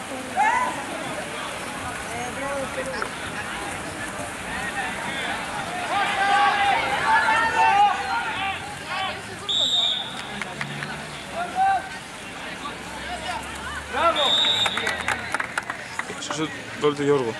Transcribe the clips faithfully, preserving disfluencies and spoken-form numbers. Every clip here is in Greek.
Σωστό γκολ του Γιώργου.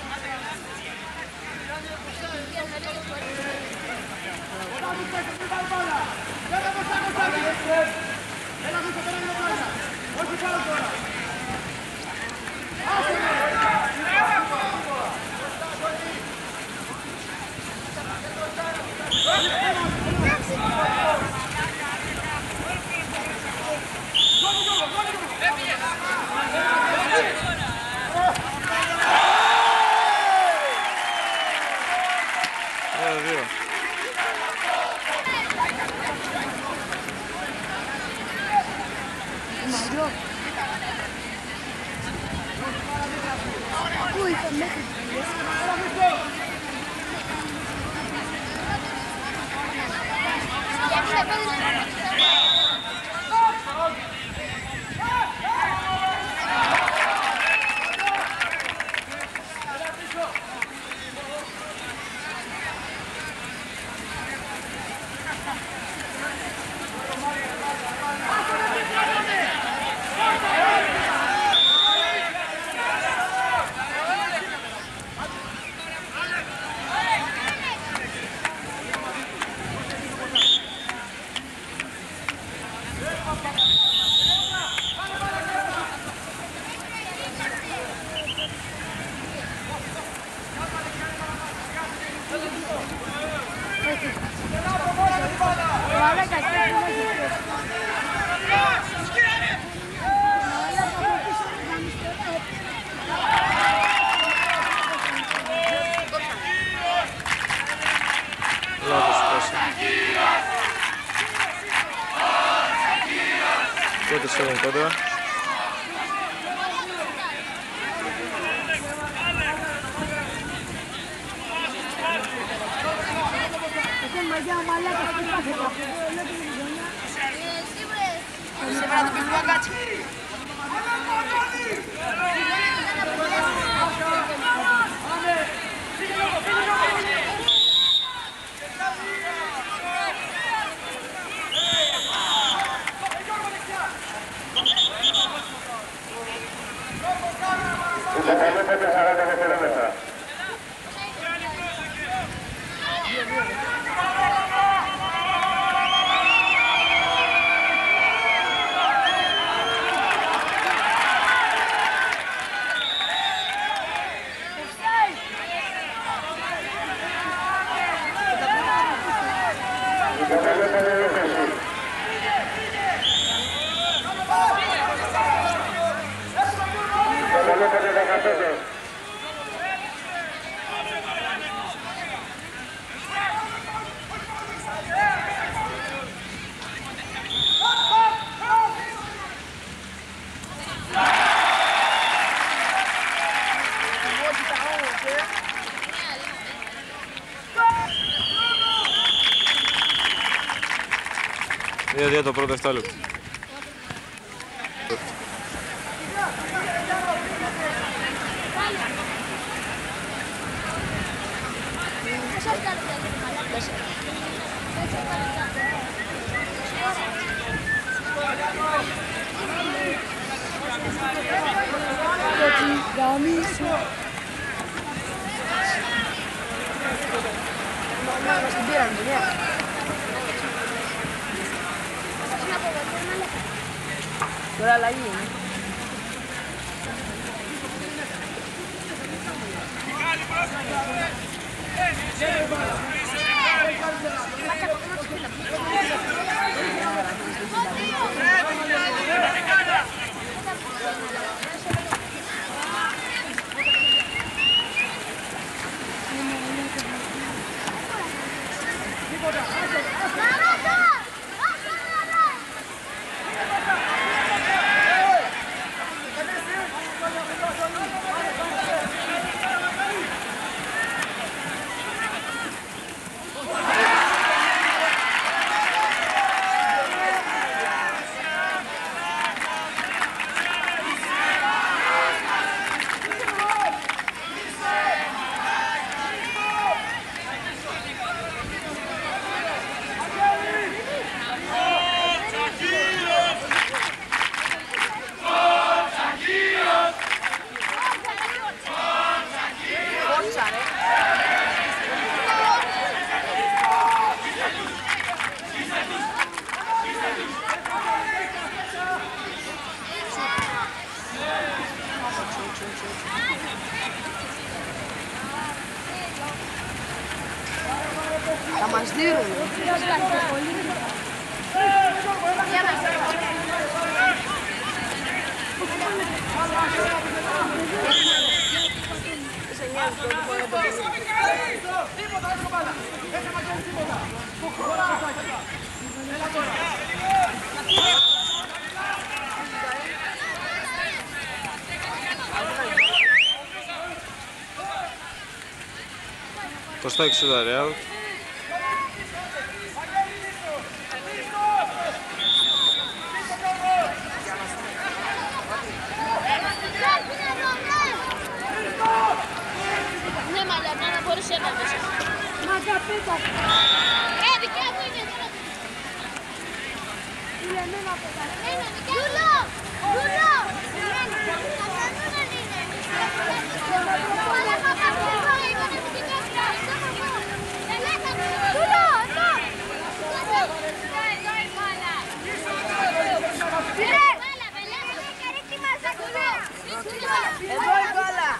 Πρώτο σέβον κόντρα. δύο δύο το πρώτο εφτάλεπτο. Τώρα αλλαγή είναι. Το στα εξήντα Real. Ναι, μάλλον να μπορούσε να μέσα. Μάγκα πίτα. Ε, δικιά μου είναι τώρα. Είναι εμένα πέτα. Γιούλο! Γιούλο! Εδώ η μπάλα.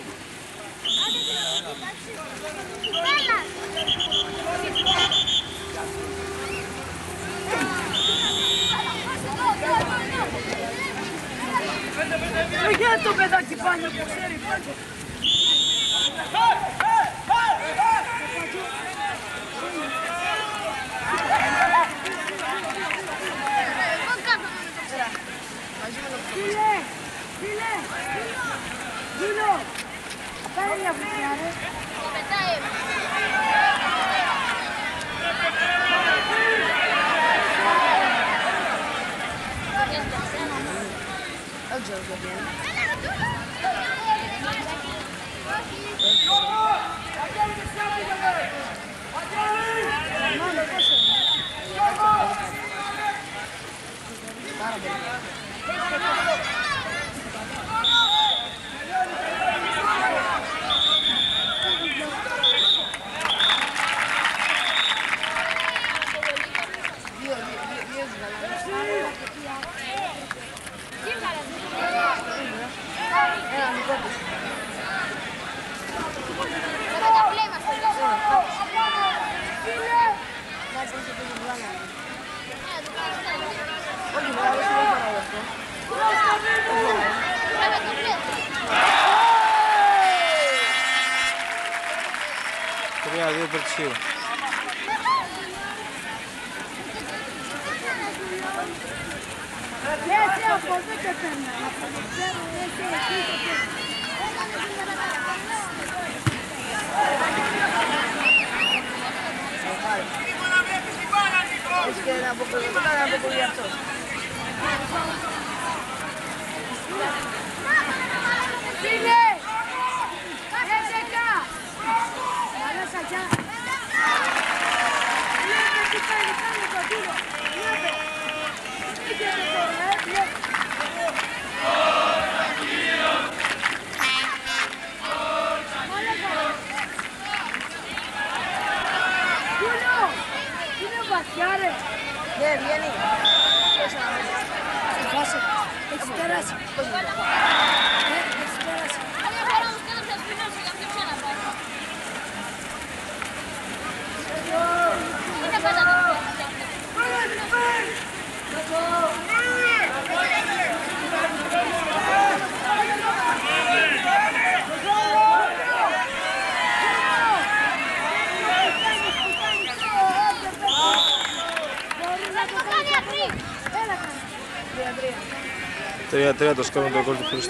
Για το παιδάκι πάνω που ξέρει πάνω. Φίλε, φίλε, Γιούλο, κάνε μια βουτιά ρε. Το πετάει. Δεν ξέρω ποιο είναι. Πάρα πολύ. τρία δύο υπέρ της Chios. Έτσι από εδώ και πέρα. Έτσι εκεί και πέρα. Es que tampoco tampoco voy a hacer. Φίλε! Κάτσε acá! Βάλες allá. Βλέπε τι κάνει, κάνει το τύρο. Βλέπε. Πήγαινε τώρα, ε, βλέπε. Γιούλο! Είναι βαθιά ρε. Ναι, βγαίνει. Στη φάση. Έχεις περάσει. Πώς είναι. Έχεις περάσει. τρία τρία το σκόρ με το γκολ του Χρήστου.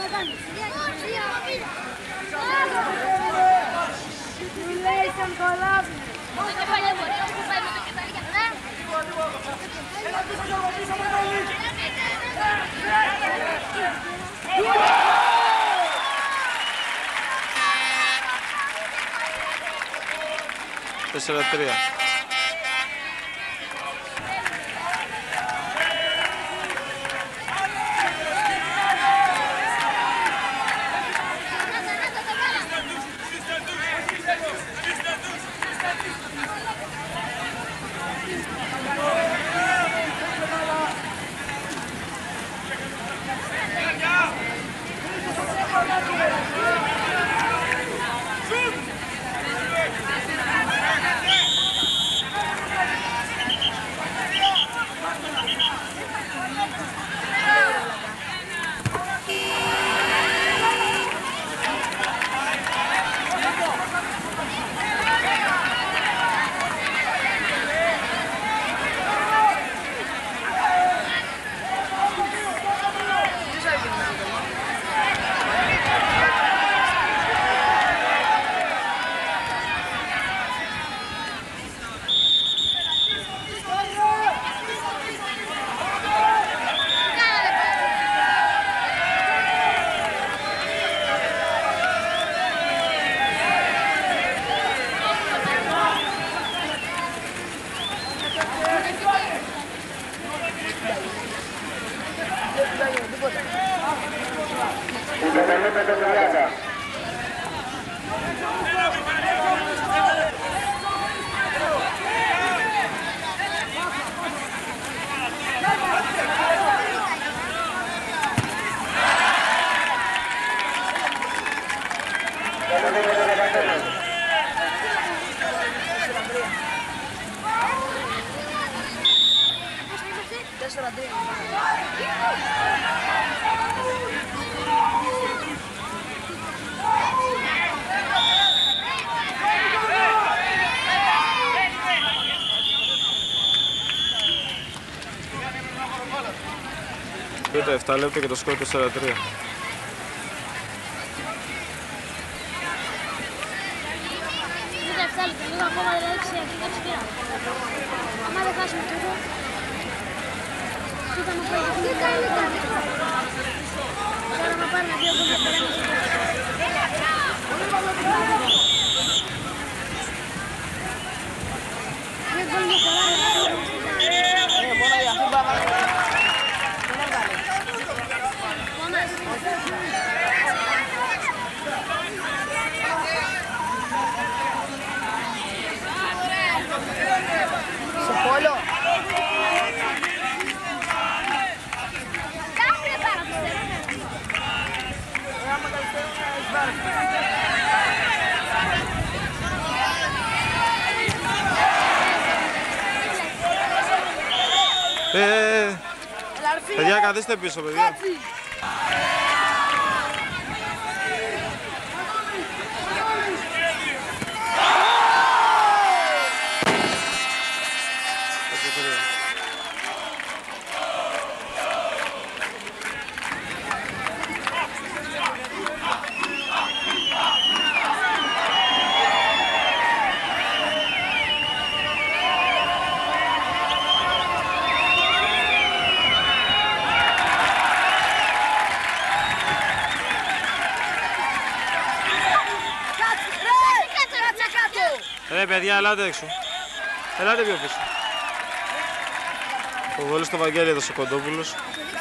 τέσσερα τρία. Τέσσερα τρία. Πήρε επτά λεπτά και το σκορ τέσσερα τρία. επτά λεπτά, λίγο ακόμα δηλαδή ξεκινήσει πια. Άμα δεν χάσουμε τούτο, κοίτα να πάει και τι κάνει τώρα. Τώρα να πάρει να δύο γκολ και περάσει. Δύο γκολ για περάσει. Ναι, μόνο για αυτή πάμε. Δεν έβγαλε. Στο Πόλο. Ε, ε, παιδιά, καθίστε πίσω, παιδιά. Ρε παιδιά, ελάτε έξω. Ελάτε πιο πίσω. Το βόλιο στο Βαγγέλη έδωσε ο Κοντόπουλος.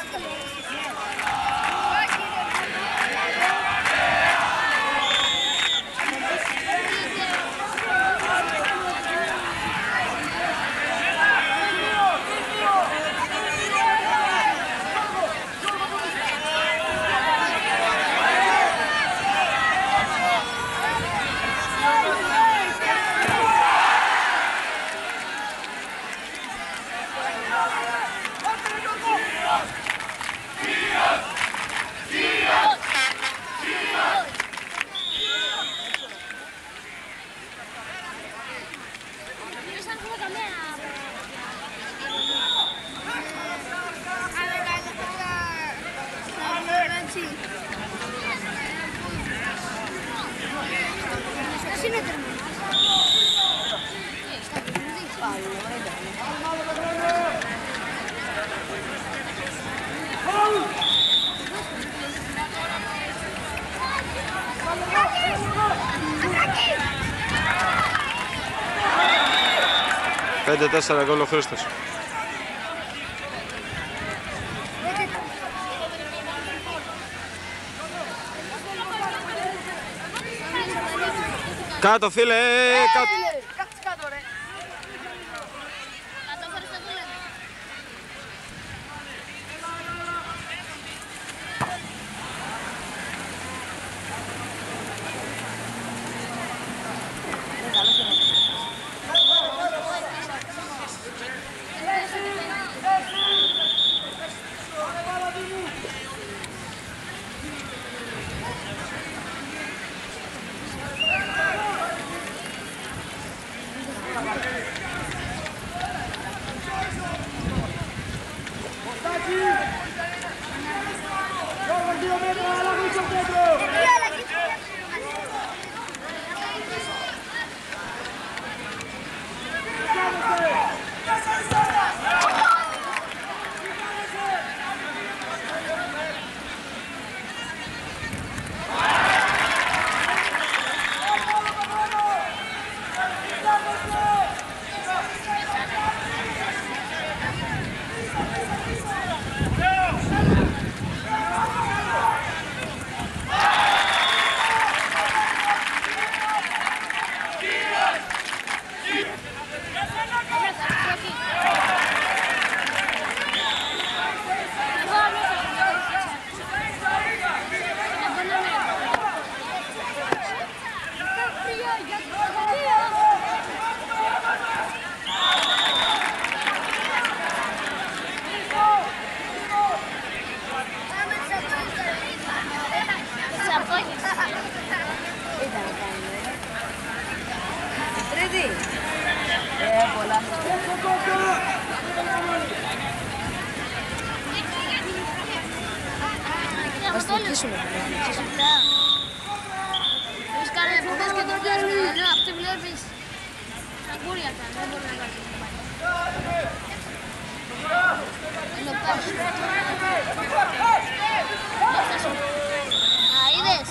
πέντε τέσσερα γκολ ο Χρήστος. Κάτω φίλε, κάτω. Κάτσε κάτω ρε. στήσουμε. Εμείς κάνουμε ποτές και το πιάσουμε, ενώ αυτή βλέπεις στα κούρια τα, δεν μπορεί να κάνει. Είναι ο πας. Α, είδες.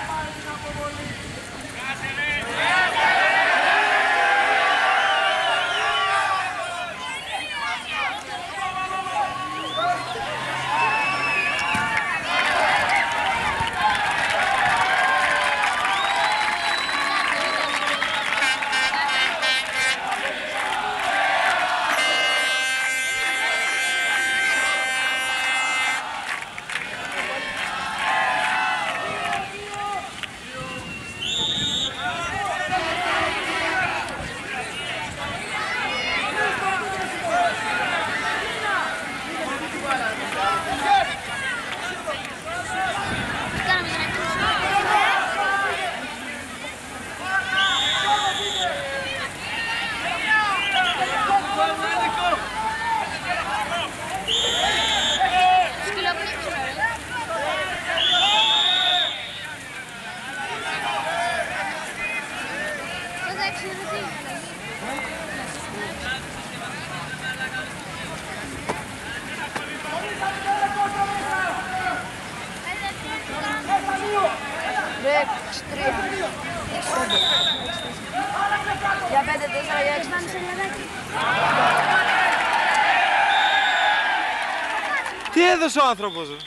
Για πέντε, τέσσερα, για έξι. Τι έδωσε ο άνθρωπος, ρε.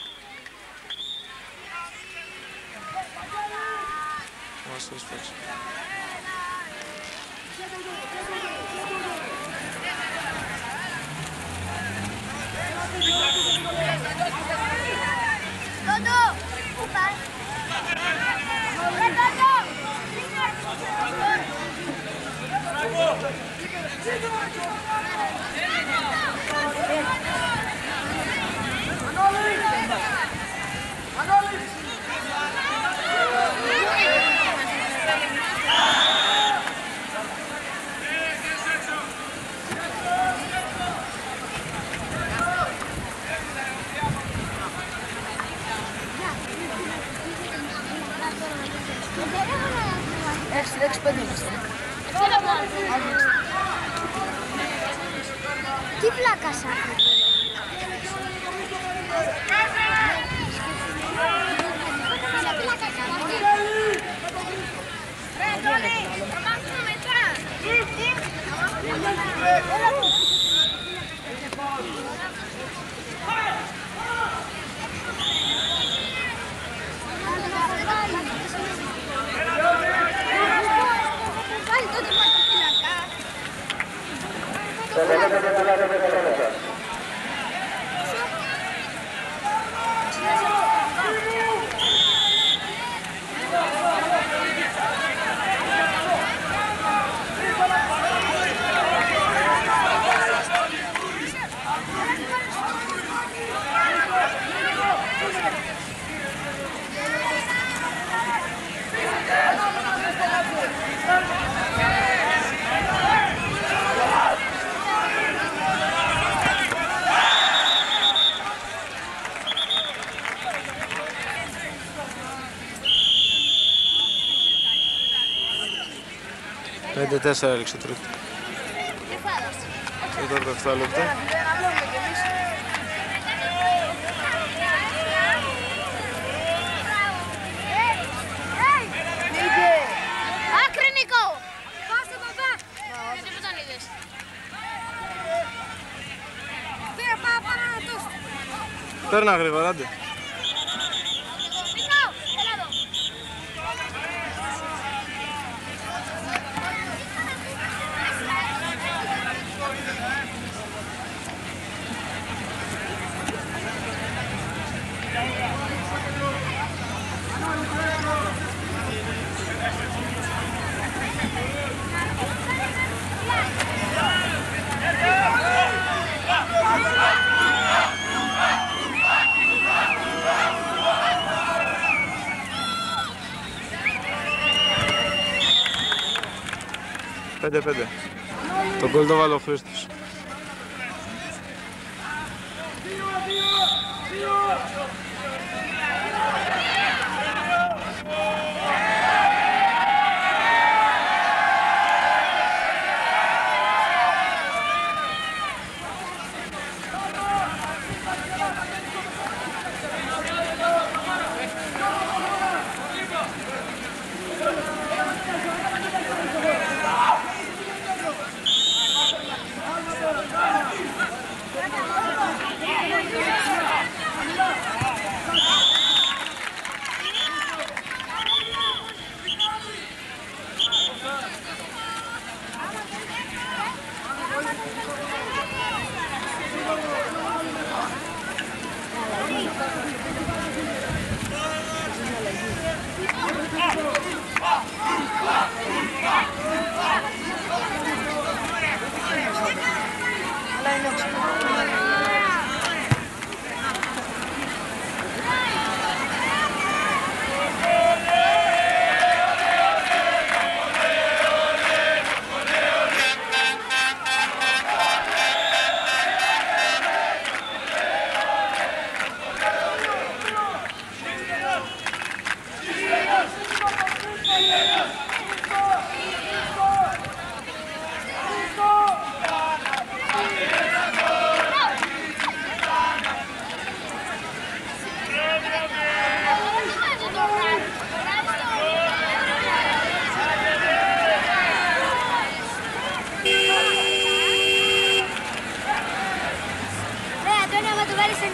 Μας το σπάξει. Τόντο, πού πας? Ρε Τόντο! Έξι, έξι, πέντε είμαστε. Τι πλάκα σ' άκρη. Ρε Αντώνη, θα μάθουμε μετά. πέντε τέσσερα έλεξε τρίτη. Τέταρτο εφτά λεπτά. Άκρη Νίκο! Πάστε παπά! Γιατί που τον είδες? Πήρα πάω πάνω να τους. Παίρνα γρήγορα, άντε. Νίκο, έλα εδώ. πέντε πέντε. Το γκολ το βάλε ο Χρήστος. Δύο, δύο, δύο.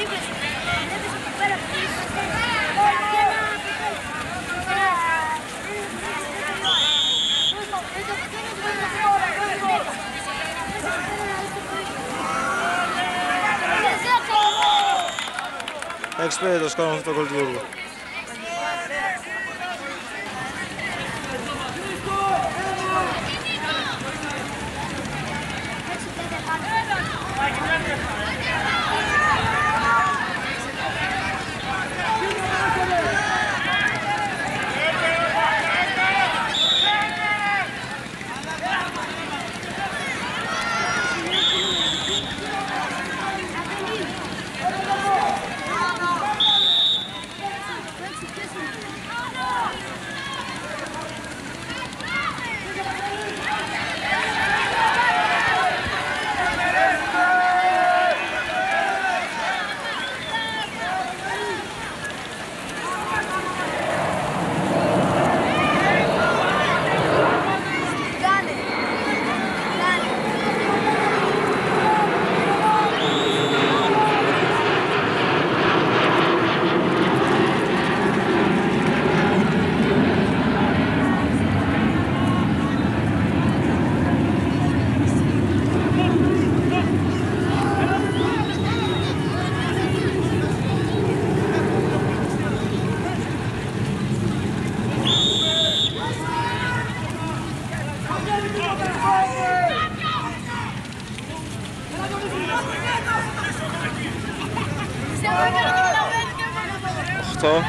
έξι πέντε το σκόρ με αυτό το γκολ του Γιώργου. οκτώ.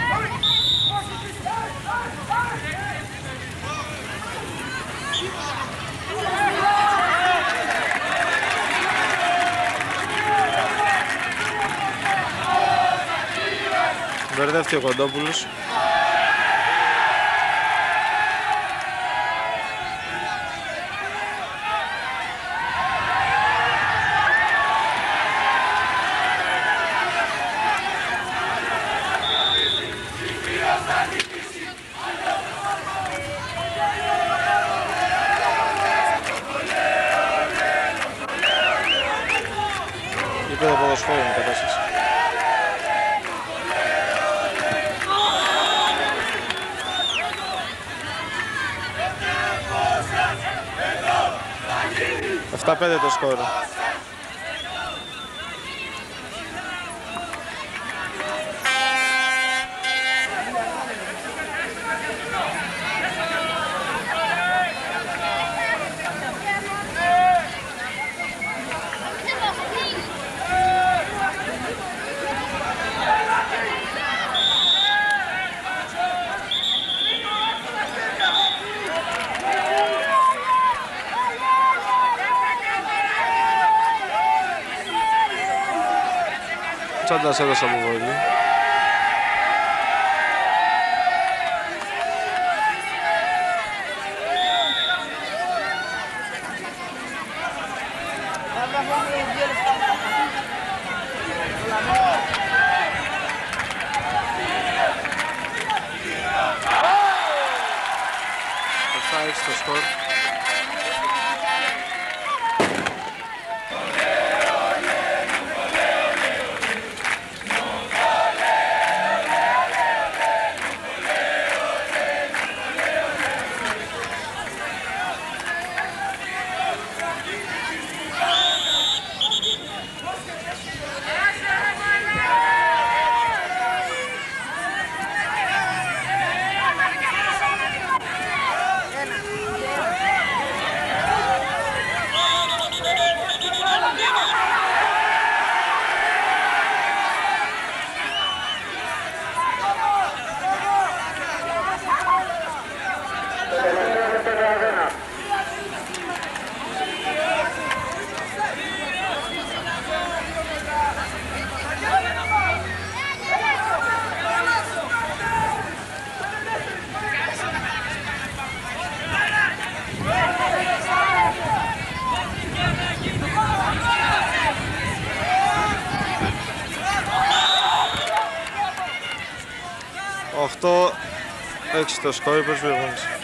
Μπερδεύτηκε ο Κοντόπουλος. Είπε το ποδοσφαίρο είναι η κατάσταση. επτά πέντε το σκόρ. Τσάντας έδωσε από βολή. επτά έξι το σκορ. οκτώ έξι το σκόρ, υπέρ του Βouliagmeni.